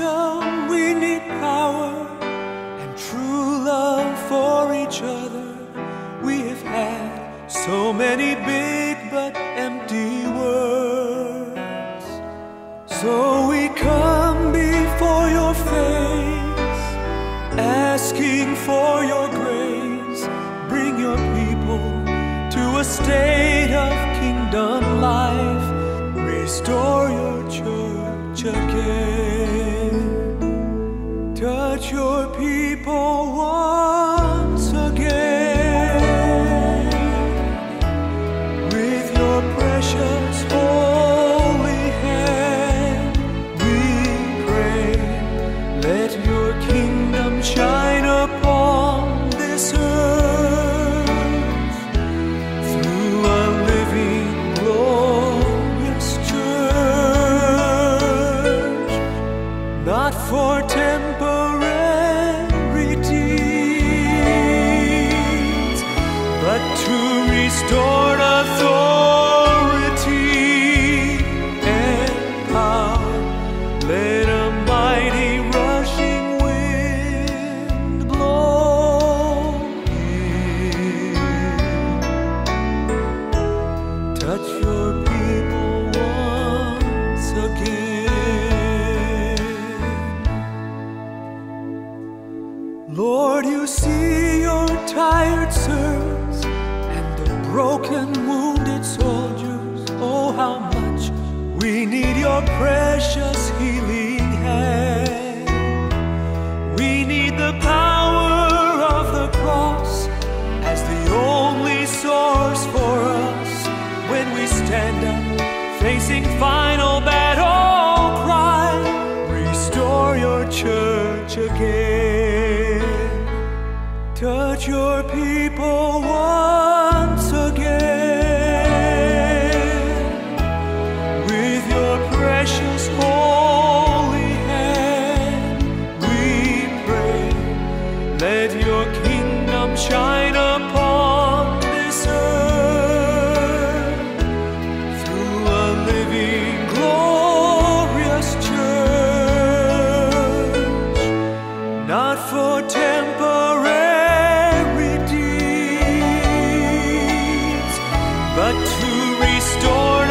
wisdom, we need power, and true love for each other. We have had so many big but empty words. So we come before your face, asking for your grace. Bring your people to a state of kingdom life. Restore your church again. Touch your people once again with your precious holy hand. We pray, let your kingdom shine upon this earth through a living, glorious church, not for temporary deeds, but to restore authority and power. Let a mighty rushing wind blow in. Touch your people once again. Lord, you see your tired servants and the broken, wounded soldiers. Oh, how much we need your precious healing hand. We need the power of the cross as the only source for us when we stand up facing final battle cry. Restore your church again. Touch your people once again with your precious holy hand. We pray, let your kingdom shine upon this earth through a living, glorious church, not for temporary deeds, but to restore